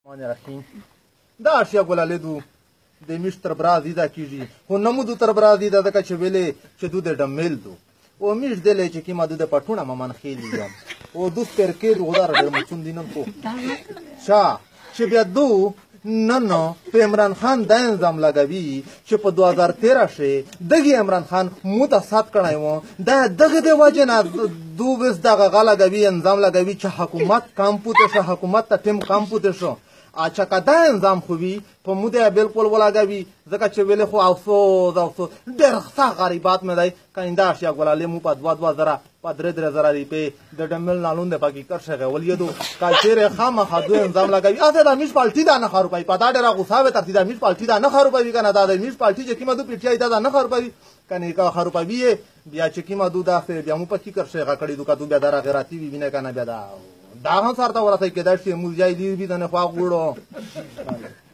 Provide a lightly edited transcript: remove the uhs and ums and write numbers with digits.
رحیم دا اشیا ګلالیدو د میش تر برازي دا کیږي خو نمودو تر برازي دا ځکه چې ویلې چې دو د ډمیل دو او میش دلې چې کیما دو د پټونه ممن خېلی یم او دوس پر کې غدار ډېر مچون دینم کو شا چې بیا دو نن په عمران خان دا انظام لګوي چې په 2013 شي دغه عمران خان متصاد کړای و دا دغه د وجه نه دو بس دغه غلګوي انظام لګوي چې حکومت کام پوتې شو حکومت ته ټیم کام پوتې شو اچھا کدا انظام خوبي په موده بالکل ولاګوي ځکه چې ویلې خو افسوس ډېر ښه غریبات مې دی کاینده اشیا ګلالې مو په 2-2 په 3-3 روپۍ د ډمل نالون د پاکي کر شغه ولیدو کالچره خامخا دو انظام لګوي اته د میش پالټي دا نه خروپای په دا ډېر غوساوي ترتي د میش پالټي دا نه خروپای کنه دا د میش پالټي چې کیما دو پیټي دا نه خروپای کنه کا خروپای بیا چې کیما دو دا بیا مو پکې کر شغه کړي دو کا دو بیا دره غیرتی وی نه کنه بیا دا هم سره ورته کې دا چې موږ جاي دی دې نه خوا غوړو